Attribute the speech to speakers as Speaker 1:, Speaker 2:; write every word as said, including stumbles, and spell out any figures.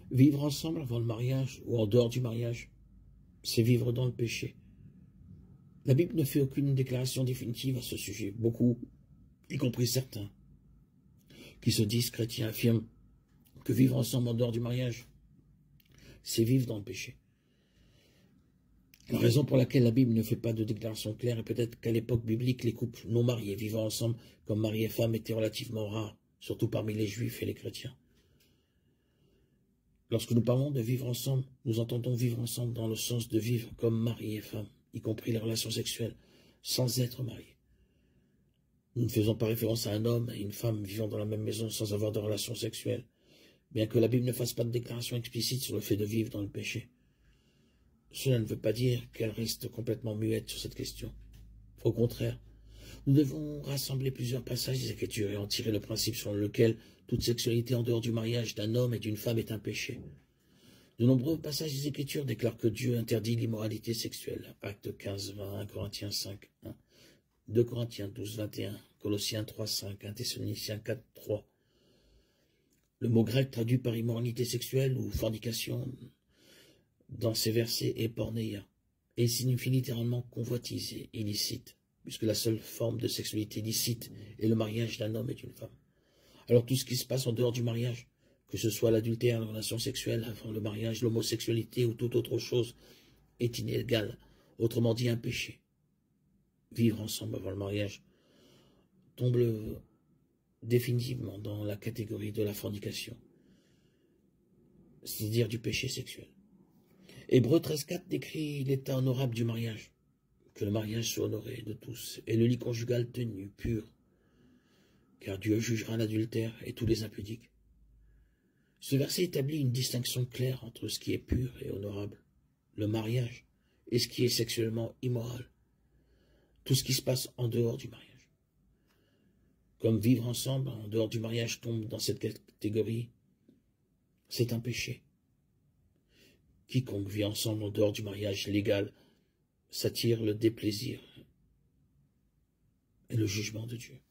Speaker 1: Vivre ensemble avant le mariage ou en dehors du mariage, c'est vivre dans le péché. La Bible ne fait aucune déclaration définitive à ce sujet. Beaucoup, y compris certains, qui se disent chrétiens, affirment que vivre ensemble en dehors du mariage, c'est vivre dans le péché. La raison pour laquelle la Bible ne fait pas de déclaration claire est peut-être qu'à l'époque biblique, les couples non mariés vivant ensemble comme mari et femme étaient relativement rares, surtout parmi les juifs et les chrétiens. Lorsque nous parlons de vivre ensemble, nous entendons vivre ensemble dans le sens de vivre comme mari et femme, y compris les relations sexuelles, sans être mariés. Nous ne faisons pas référence à un homme et une femme vivant dans la même maison sans avoir de relations sexuelles, bien que la Bible ne fasse pas de déclaration explicite sur le fait de vivre dans le péché. Cela ne veut pas dire qu'elle reste complètement muette sur cette question. Au contraire, nous devons rassembler plusieurs passages des Écritures et en tirer le principe selon lequel toute sexualité en dehors du mariage d'un homme et d'une femme est un péché. De nombreux passages des Écritures déclarent que Dieu interdit l'immoralité sexuelle. Actes quinze, vingt, un Corinthiens cinq, un, deux Corinthiens douze, vingt et un, Colossiens trois, cinq, un Thessaloniciens quatre, trois. Le mot grec traduit par immoralité sexuelle ou fornication dans ces versets est pornéia, et il signifie littéralement convoitiser, illicite, puisque la seule forme de sexualité licite est le mariage d'un homme et d'une femme. Alors tout ce qui se passe en dehors du mariage, que ce soit l'adultère, la relation sexuelle avant le mariage, l'homosexualité ou toute autre chose, est illégal, autrement dit un péché. Vivre ensemble avant le mariage tombe définitivement dans la catégorie de la fornication, c'est-à-dire du péché sexuel. Hébreux treize, quatre décrit l'état honorable du mariage, que le mariage soit honoré de tous, et le lit conjugal tenu, pur, car Dieu jugera l'adultère et tous les impudiques. Ce verset établit une distinction claire entre ce qui est pur et honorable, le mariage, et ce qui est sexuellement immoral, tout ce qui se passe en dehors du mariage. Comme vivre ensemble en dehors du mariage tombe dans cette catégorie, c'est un péché. Quiconque vit ensemble en dehors du mariage légal s'attire le déplaisir et le jugement de Dieu.